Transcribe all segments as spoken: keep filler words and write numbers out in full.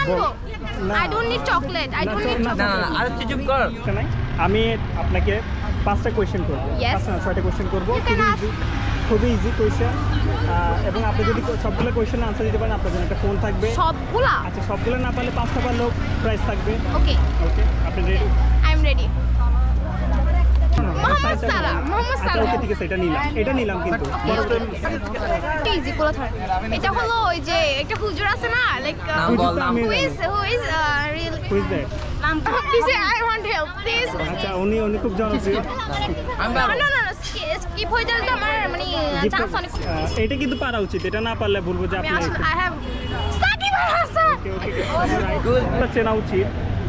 mango. I don't need chocolate. I don't need chocolate. না না আর একটু চুপ কর। আমি আপনাকে পাঁচটা কোয়েশ্চেন করব। Yes. পাঁচটা না ছয়টা কোয়েশ্চেন করব। You can ask. খুবই ইজি কোয়েশ্চেন এবং আপনি যদি সবগুলো কোয়েশ্চেনের আনসার দিতে পারেন আপনার জন্য একটা ফোন থাকবে। সবগুলা? আচ্ছা সবগুলো না পারলে পাঁচটা পারলেও প্রাইস থাকবে। ওকে ওকে আপনি ready? I am ready. Mohamed Salah Mohamed Salah okay ঠিক আছে এটা নিলাম এটা নিলাম কিন্তু ইজি কোলা ধর এটা হলো ওই যে একটা হুজুর আছে না লাইক নাম বল নাম who is who is real who is that নাম please I want help please আচ্ছা উনি উনি খুব জনপ্রিয় আমি না না না স্কিপ হয়ে গেলে তো আমার মানে চান্স অনেক এটা কিন্তু পারা উচিত এটা না পারলে বলবো যে আপনি I have Shakib Al Hasan okay okay good এটা চেনা উচিত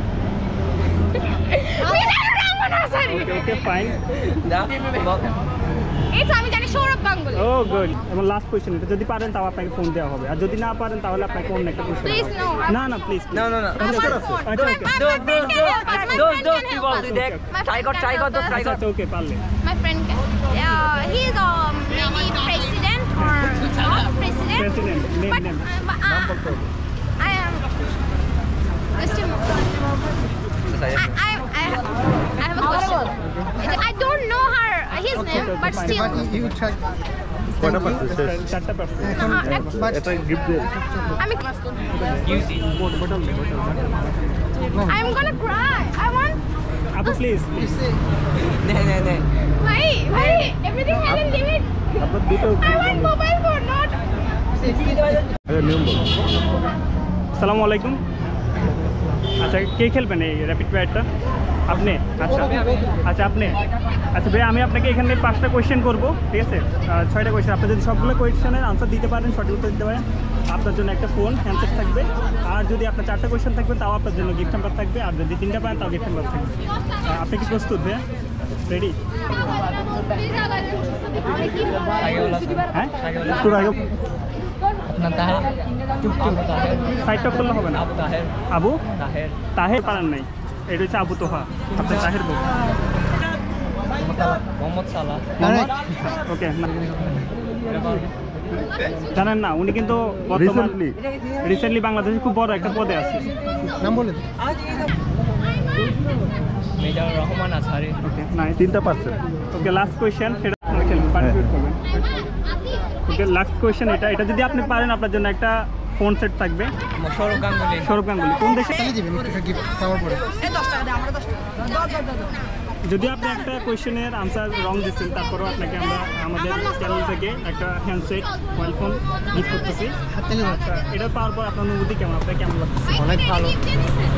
ওকে ওকে ফাইন এটা আমি জানি সৌরভ গাঙ্গুলি ও গুড এবং লাস্ট কোশ্চেন এটা যদি পারেন তাও আপনাকে ফোন দেওয়া হবে আর যদি না পারেন তাহলে আপনাকে অন্য একটা কোশ্চেন প্লিজ নো না না প্লিজ না না না আচ্ছা ওকে দোস্ত দোস্ত দোস্ত দোস্ত কি বল তুই দেখ ট্রাই কর ট্রাই কর দোস্ত ট্রাই কর আচ্ছা ওকে পারলে my friend uh, he is um, maybe president or not president President, name, but, name. Uh, but, uh, I am just a I, I, I, have, I have a question. I don't know her his name, but still. You try. কয়টা পারছে চারটা পারছে এটা gift দে আমি UC bottle bottle I'm gonna cry. I want. আপু please নে নে নে Why? Why? Everything has a limit. আপনার দুটো I want mobile phone, not. আচ্ছা নিয়ম বলো আসসালামু আলাইকুম আচ্ছা কে খেলবেন এই র্যাপিড ফায়ারটা আপনি আচ্ছা আচ্ছা আপনি আচ্ছা ভাই আমি আপনাকে এখানে পাঁচটা কোয়েশ্চেন করবো ঠিক আছে ছয়টা কোয়েশ্চেন আপনি যদি সবগুলো কোয়েশ্চেনের আনসার দিতে পারেন সঠিক উত্তর দিতে পারেন আপনার জন্য একটা ফোন হ্যান্ডসেট থাকবে আর যদি আপনার চারটা কোয়েশ্চেন থাকবে তাও আপনার জন্য গিফট হ্যাম্পার থাকবে আর যদি তিনটা পারেন তাও গিফট হ্যাম্পার থাকবে আপনি কি প্রস্তুত ভাইয়া রেডি হ্যাঁ একটু আগে না তাহের চুপ চুপ তাহের সাইড টক করলে হবে না আবু তাহের আবু তাহের তাহের পারেন নাই এটা হচ্ছে আবু তোহা আপনি তাহের বউ মোহাম্মদ সালাহ ওকে জানেন না উনি কিন্তু বর্তমান রিসেন্টলি বাংলাদেশে খুব বড় একটা পদে আছে নাম বলেন মেজর রহমান আছারি ওকে না তিনটা পারছে ওকে লাস্ট কোয়েশ্চেন সেটা আপনি খেলবেন পার্টিসিপেট করবেন ওকে লাস্ট কোয়েশ্চেন এটা এটা যদি আপনি পারেন আপনার জন্য একটা ফোন সেট থাকবে সৌরভ গাঙ্গুলি সৌরভ গাঙ্গুলি কোন দেশে তাহলে দিবেন একটু গিফট পাওয়ার পরে যদি আপনি একটা কোয়েশ্চেনের আনসার রং দিচ্ছেন তারপরেও আপনাকে আমরা আমাদের চ্যানেল থেকে একটা হ্যান্ডসেট মোবাইল ফোন গিফট করতেছি হাতে নিয়ে এটা পাওয়ার পর আপনার অনুভূতি কেমন আপনার কেমন লাগছে অনেক ভালো